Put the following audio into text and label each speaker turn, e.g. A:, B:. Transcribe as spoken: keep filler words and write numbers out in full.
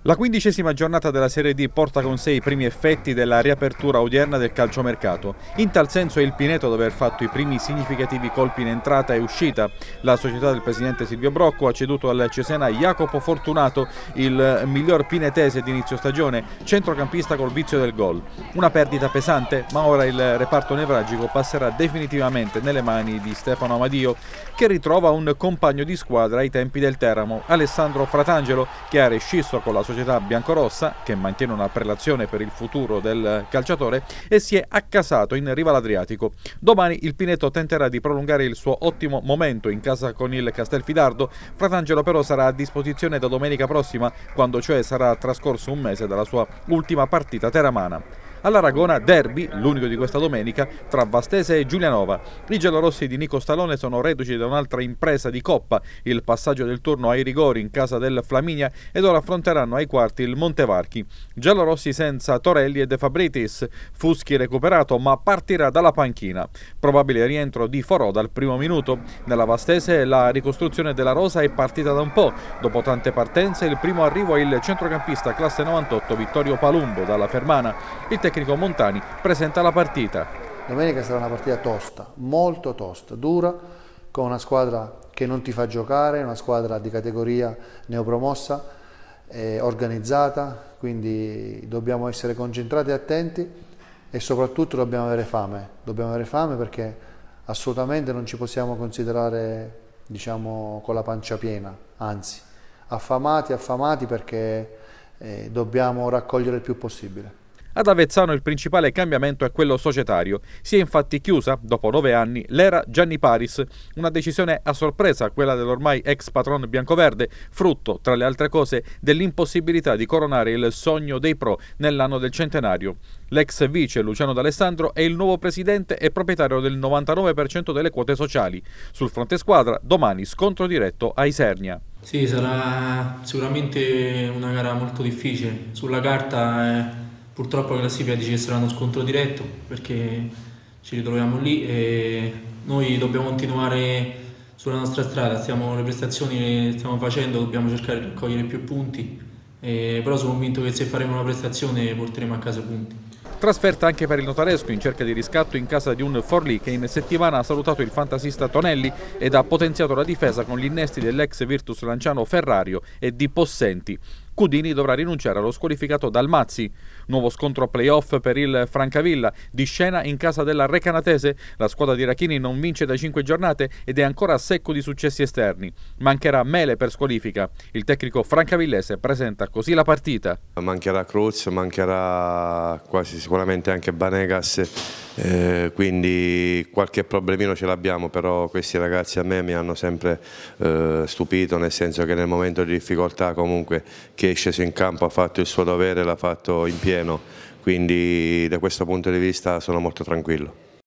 A: La quindicesima giornata della Serie D porta con sé i primi effetti della riapertura odierna del calciomercato. In tal senso è il Pineto ad aver fatto i primi significativi colpi in entrata e uscita. La società del presidente Silvio Brocco ha ceduto al Cesena Jacopo Fortunato, il miglior pinetese di inizio stagione, centrocampista col vizio del gol. Una perdita pesante, ma ora il reparto nevralgico passerà definitivamente nelle mani di Stefano Amadio, che ritrova un compagno di squadra ai tempi del Teramo, Alessandro Fratangelo, che ha rescisso con la società biancorossa, che mantiene una prelazione per il futuro del calciatore, e si è accasato in riva all'Adriatico. Domani il Pineto tenterà di prolungare il suo ottimo momento in casa con il Castelfidardo. Fratangelo però sarà a disposizione da domenica prossima, quando cioè sarà trascorso un mese dalla sua ultima partita teramana. All'Aragona derby, l'unico di questa domenica, tra Vastese e Giulianova. I giallorossi di Nico Stallone sono reduci da un'altra impresa di Coppa, il passaggio del turno ai rigori in casa del Flaminia, ed ora affronteranno ai quarti il Montevarchi. Giallorossi senza Torelli e De Fabritis, Fuschi recuperato ma partirà dalla panchina. Probabile rientro di Forò dal primo minuto. Nella Vastese la ricostruzione della rosa è partita da un po'. Dopo tante partenze il primo arrivo è il centrocampista classe novantotto Vittorio Palumbo dalla Fermana. Il tecnico Montani presenta la partita.
B: Domenica sarà una partita tosta, molto tosta, dura, con una squadra che non ti fa giocare, una squadra di categoria neopromossa, eh, organizzata, quindi dobbiamo essere concentrati e attenti e soprattutto dobbiamo avere fame, dobbiamo avere fame perché assolutamente non ci possiamo considerare, diciamo, con la pancia piena, anzi, affamati, affamati perché eh, dobbiamo raccogliere il più possibile.
A: Ad Avezzano il principale cambiamento è quello societario. Si è infatti chiusa, dopo nove anni, l'era Gianni Paris, una decisione a sorpresa, quella dell'ormai ex patron biancoverde, frutto, tra le altre cose, dell'impossibilità di coronare il sogno dei pro nell'anno del centenario. L'ex vice Luciano D'Alessandro è il nuovo presidente e proprietario del novantanove per cento delle quote sociali. Sul fronte squadra, domani scontro diretto a Isernia.
C: Sì, sarà sicuramente una gara molto difficile. Sulla carta è... Purtroppo la classifica dice che sarà uno scontro diretto perché ci ritroviamo lì e noi dobbiamo continuare sulla nostra strada, stiamo, le prestazioni le stiamo facendo, dobbiamo cercare di raccogliere più punti, e, però sono convinto che se faremo una prestazione porteremo a casa punti.
A: Trasferta anche per il Notaresco in cerca di riscatto in casa di un Forlì che in settimana ha salutato il fantasista Tonelli ed ha potenziato la difesa con gli innesti dell'ex Virtus Lanciano Ferrario e di Possenti. Cudini dovrà rinunciare allo squalificato Dalmazzi. Nuovo scontro playoff per il Francavilla, di scena in casa della Recanatese. La squadra di Rachini non vince da cinque giornate ed è ancora a secco di successi esterni. Mancherà Mele per squalifica. Il tecnico francavillese presenta così la partita.
D: Mancherà Cruz, mancherà quasi sicuramente anche Banegas. Eh, quindi qualche problemino ce l'abbiamo, però questi ragazzi a me mi hanno sempre eh, stupito, nel senso che nel momento di difficoltà comunque chi è sceso in campo ha fatto il suo dovere, l'ha fatto in pieno, quindi da questo punto di vista sono molto tranquillo.